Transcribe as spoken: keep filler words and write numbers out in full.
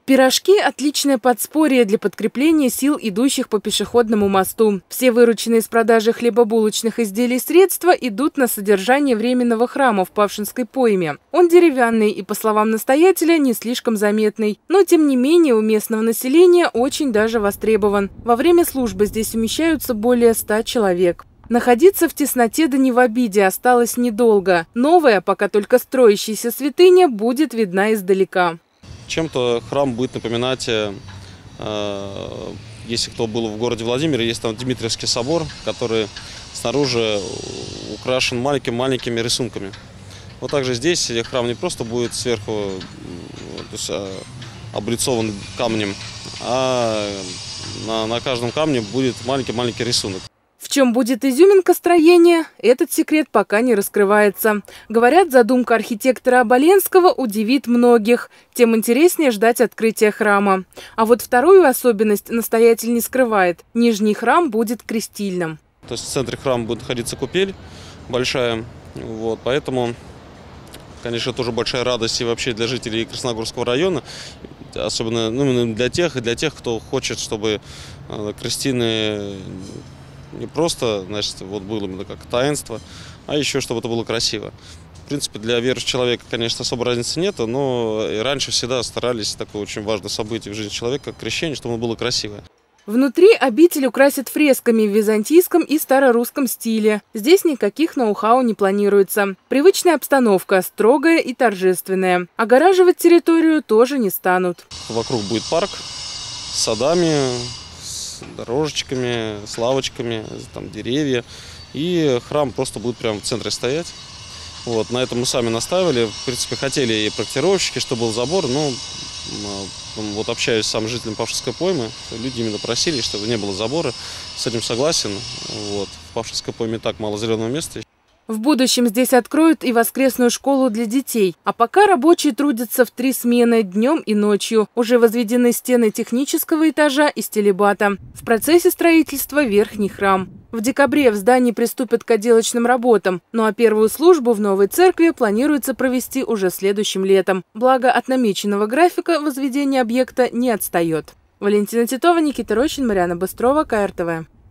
Пирожки – отличное подспорье для подкрепления сил, идущих по пешеходному мосту. Все вырученные с продажи хлебобулочных изделий средства идут на содержание временного храма в Павшинской пойме. Он деревянный и, по словам настоятеля, не слишком заметный. Но, тем не менее, у местного населения очень даже востребован. Во время службы здесь умещаются более ста человек. Находиться в тесноте да не в обиде осталось недолго. Новая, пока только строящаяся святыня, будет видна издалека. Чем-то храм будет напоминать, э, если кто был в городе Владимире, есть там Дмитриевский собор, который снаружи украшен маленькими-маленькими рисунками. Вот также здесь храм не просто будет сверху то есть, облицован камнем, а на, на каждом камне будет маленький-маленький рисунок. В чем будет изюминка строения, этот секрет пока не раскрывается. Говорят, задумка архитектора Оболенского удивит многих. Тем интереснее ждать открытия храма. А вот вторую особенность настоятель не скрывает. Нижний храм будет крестильным. То есть в центре храма будет находиться купель большая. Вот, поэтому, конечно, тоже большая радость и вообще для жителей Красногорского района. Особенно ну, для тех, и для тех, кто хочет, чтобы крестины... Не просто, значит, вот было именно как таинство, а еще чтобы это было красиво. В принципе, для верующего человека, конечно, особой разницы нет, но и раньше всегда старались, такое очень важное событие в жизни человека, как крещение, чтобы оно было красивое. Внутри обитель украсят фресками в византийском и старорусском стиле. Здесь никаких ноу-хау не планируется. Привычная обстановка, строгая и торжественная. Огораживать территорию тоже не станут. Вокруг будет парк с садами, дорожечками, с лавочками, там деревья. И храм просто будет прямо в центре стоять. Вот, на этом мы сами настаивали. В принципе, хотели и проектировщики, чтобы был забор, но вот общаюсь с самым жителем Павшинской поймы, люди именно просили, чтобы не было забора. С этим согласен. Вот. В Павшинской пойме так мало зеленого места. В будущем здесь откроют и воскресную школу для детей. А пока рабочие трудятся в три смены днем и ночью. Уже возведены стены технического этажа и стелебата. В процессе строительства верхний храм. В декабре в здании приступят к отделочным работам. Ну а первую службу в новой церкви планируется провести уже следующим летом. Благо от намеченного графика возведение объекта не отстает. Валентина Титова, Никита Рощин, Марьяна Быстрова, ка эр тэ вэ.